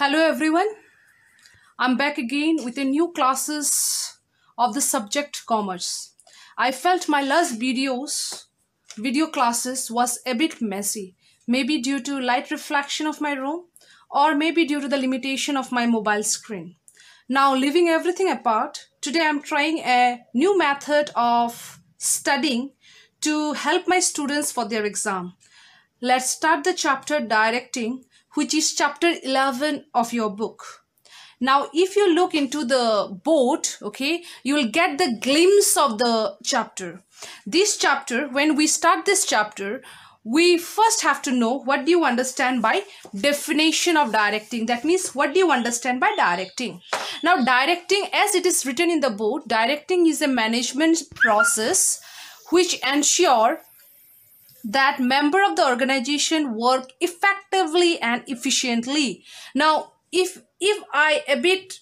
Hello everyone, I'm back again with a new classes of the subject commerce. I felt my last video classes was a bit messy, maybe due to light reflection of my room or maybe due to the limitation of my mobile screen. Now leaving everything apart, today I'm trying a new method of studying to help my students for their exam. Let's start the chapter directing, which is chapter 11 of your book. Now, if you look into the board, okay, you will get the glimpse of the chapter. This chapter, when we start this chapter, we first have to know what do you understand by definition of directing. That means what do you understand by directing. Now, directing, as it is written in the board, directing is a management process which ensure that member of the organization work effectively and efficiently. Now, if I a bit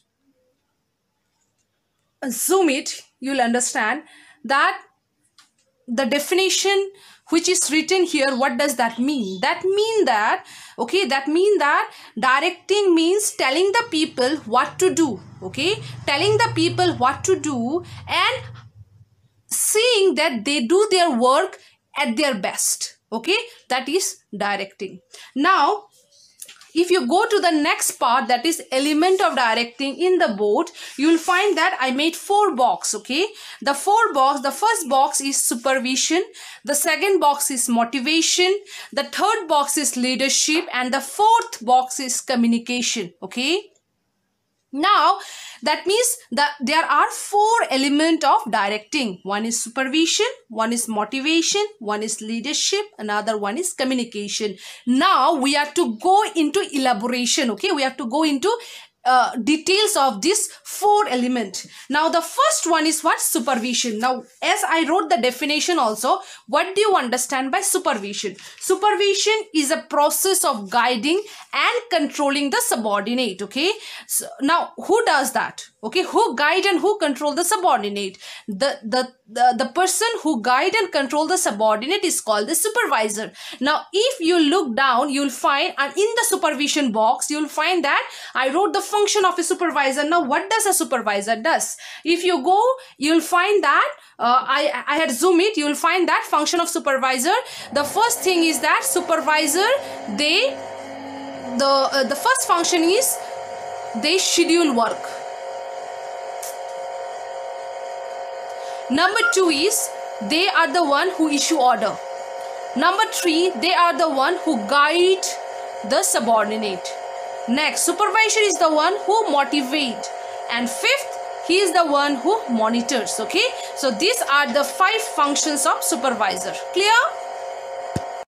zoom it, you'll understand that the definition which is written here, what does that mean? That mean that directing means telling the people what to do, okay? Telling the people what to do and seeing that they do their work at their best, okay? That is directing. Now, if you go to the next part, that is element of directing in the board, you will find that I made 4 boxes, okay? The first box is supervision, the second box is motivation, the third box is leadership, and the fourth box is communication, okay? Now, that means that there are 4 elements of directing. One is supervision, one is motivation, one is leadership, another one is communication. Now, we have to go into elaboration, okay? We have to go into details of this 4 elements. Now, the first one is what? Supervision. Now, as I wrote the definition also, what do you understand by supervision? Supervision is a process of guiding and controlling the subordinate, okay? So, now, who does that? Okay, who guide and who control the subordinate? The person who guide and control the subordinate is called the supervisor. Now, if you look down, you'll find, and in the supervision box, you'll find that I wrote the function of a supervisor. Now, what does a supervisor does? If you go, you'll find that I had zoomed it. You'll find that function of supervisor. The first thing is that supervisor, the first function is they schedule work. Number 2 is they are the one who issue order. Number 3, they are the one who guide the subordinate. Next, supervisor is the one who motivate. And 5th, he is the one who monitors, okay? So these are the 5 functions of supervisor. Clear?